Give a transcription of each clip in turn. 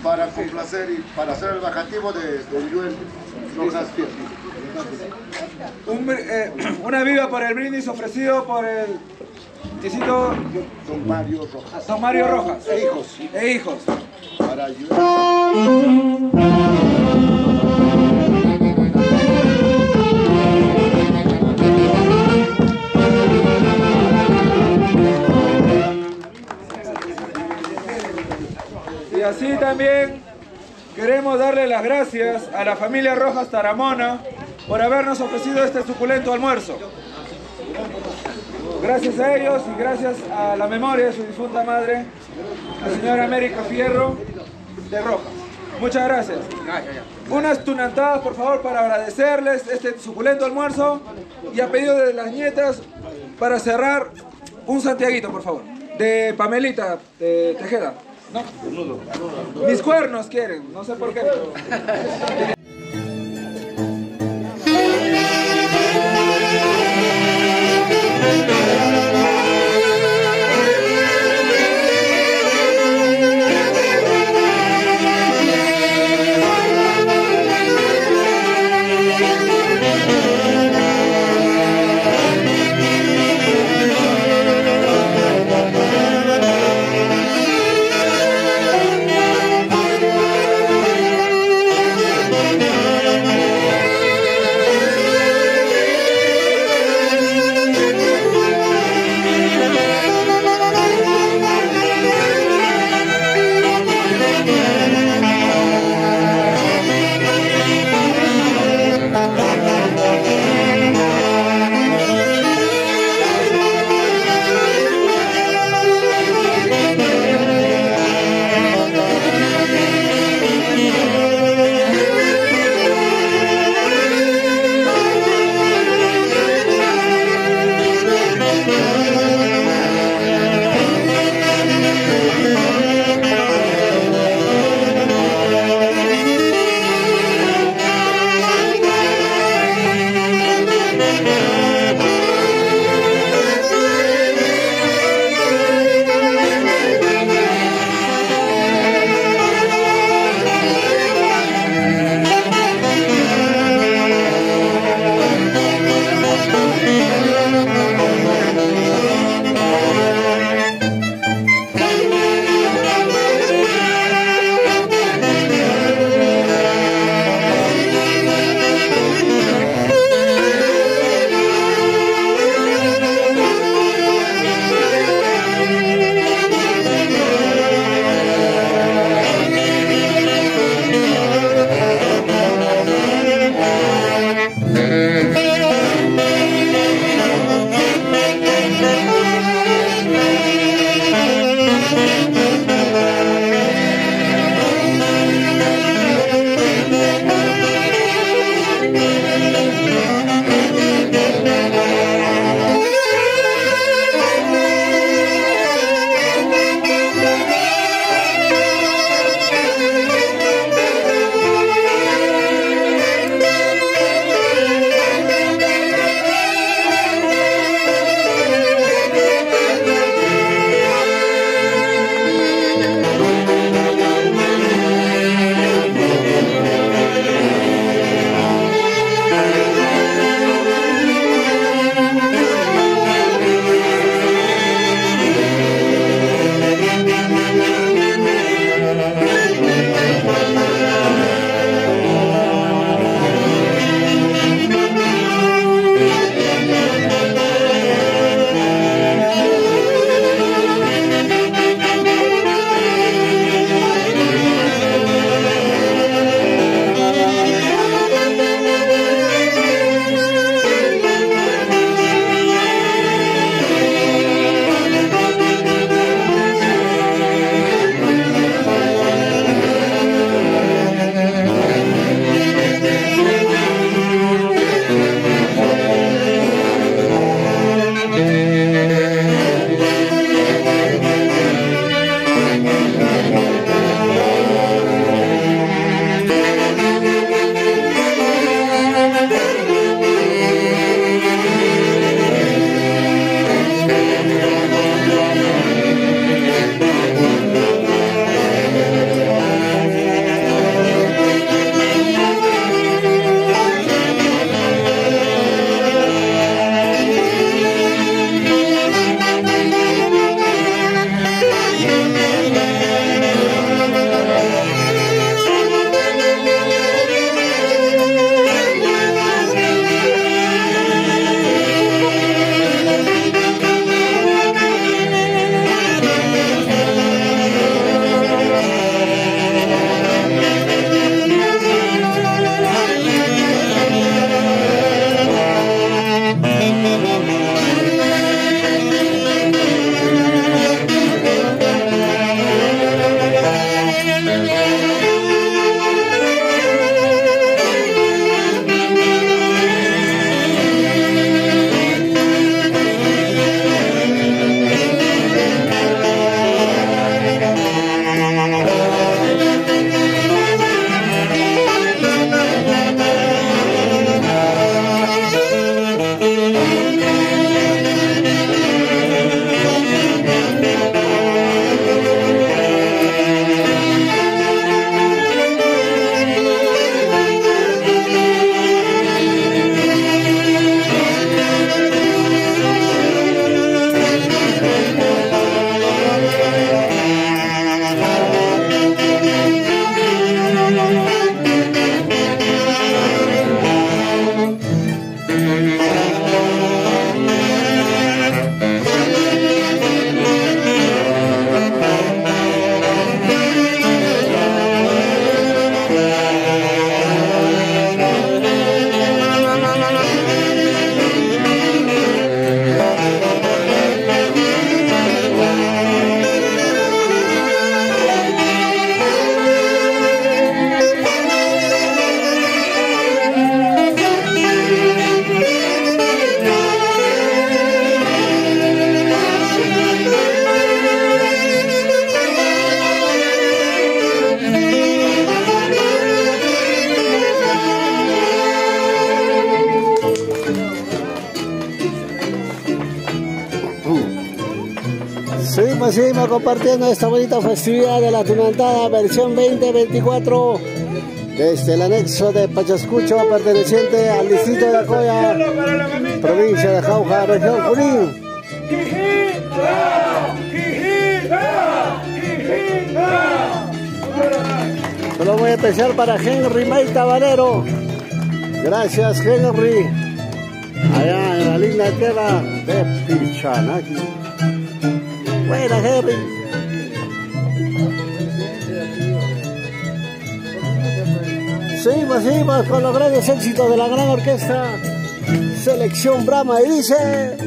para complacer y para hacer el bajativo de Joel Rojas Fierro. Una viva por el brindis ofrecido por el Tecito Don Mario Rojas. Don Mario Rojas. E hijos. E hijos. Para Joel. Y así también queremos darle las gracias a la familia Rojas Taramona por habernos ofrecido este suculento almuerzo. Gracias a ellos y gracias a la memoria de su difunta madre, la señora América Fierro de Rojas. Muchas gracias. Unas tunantadas, por favor, para agradecerles este suculento almuerzo y a pedido de las nietas, para cerrar, un santiaguito, por favor. De Pamelita, de Tejeda. ¿No? Mis cuernos quieren, no sé por qué. Pero... seguimos compartiendo esta bonita festividad de la Tunantada versión 2024 desde el anexo de Pachascucho, perteneciente al distrito de Acoya, provincia de Jauja, región Junín. Solo muy especial para Henry Maita Valero. Gracias, Henry. Allá en la linda tierra de Pichanaki. Buena, Henry. Seguimos con los grandes éxitos de la gran orquesta Selección Brahma y dice...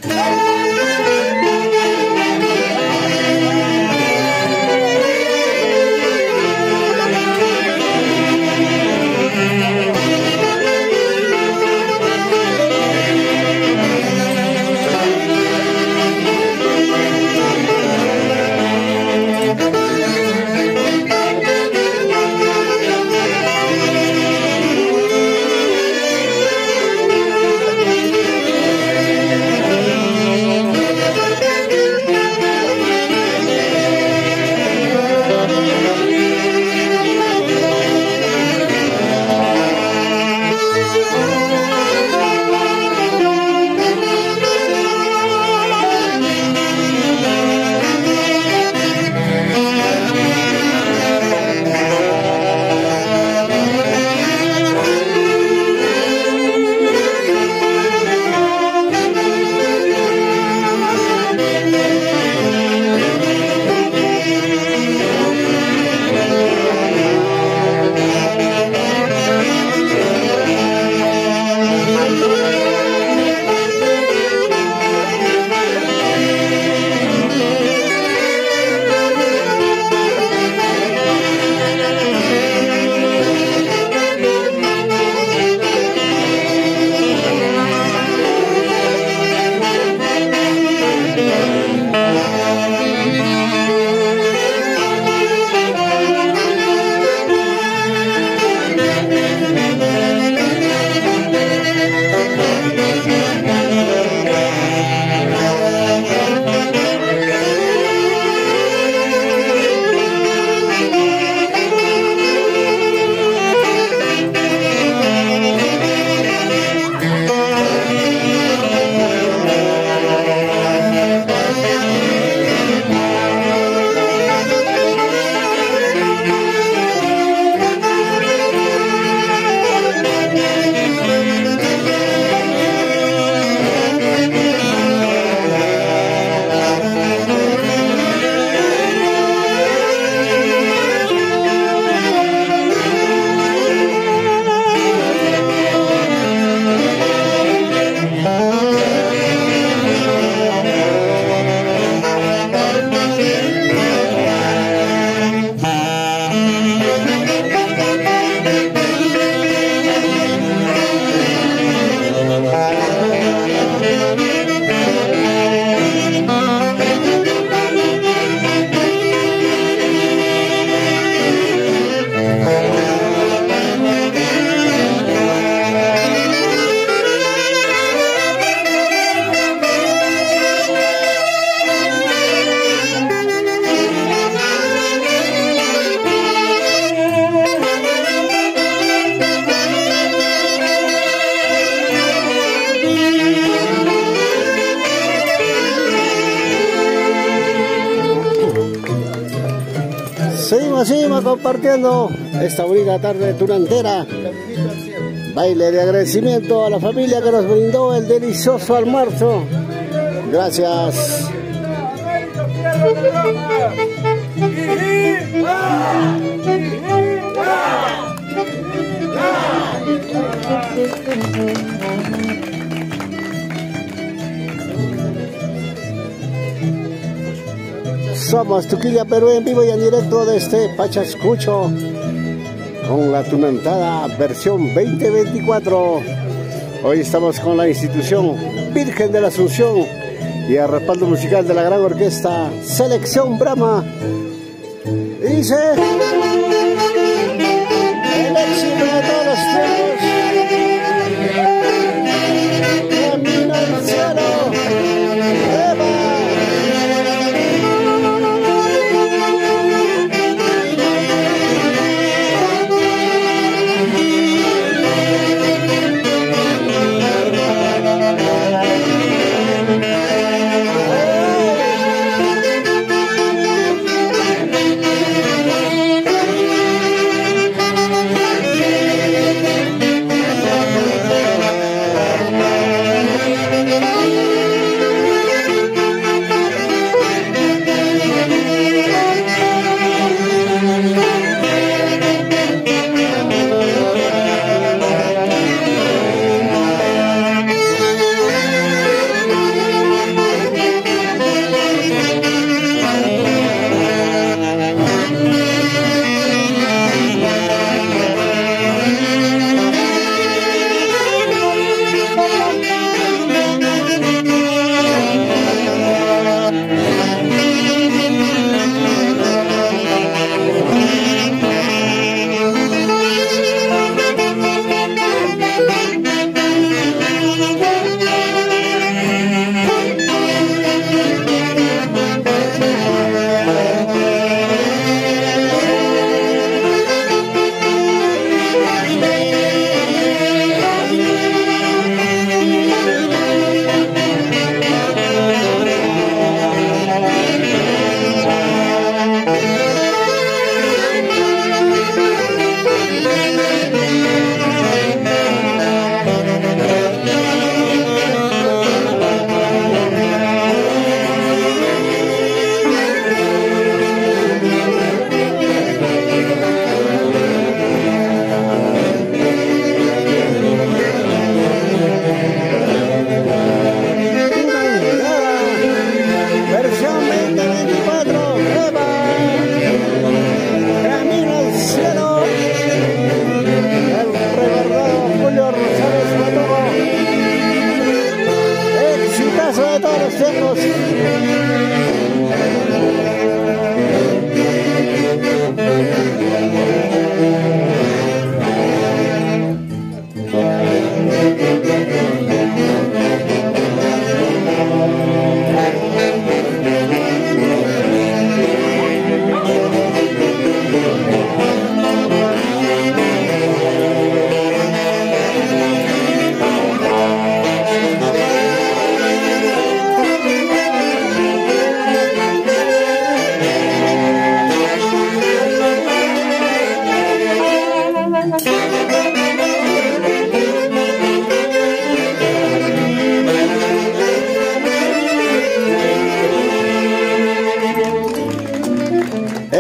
Seguimos compartiendo esta bonita tarde tunantera. Baile de agradecimiento a la familia que nos brindó el delicioso almuerzo. Gracias. Somos Tuquilla Perú en vivo y en directo desde Pachascucho con la Tunantada versión 2024. Hoy estamos con la institución Virgen de la Asunción y el respaldo musical de la gran orquesta Selección Brahma. Dice el éxito de todos los tiempos. Camino al cielo. ¡Eva!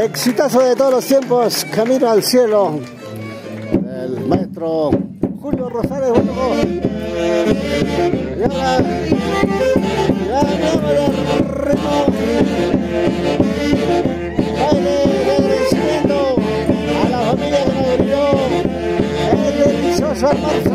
exitazo de todos los tiempos, Camino al Cielo, el maestro Julio Rosales. Bueno, y ahora, ya hablamos del ritmo, baile de agradecimiento a la familia que nos brindó el delicioso almuerzo.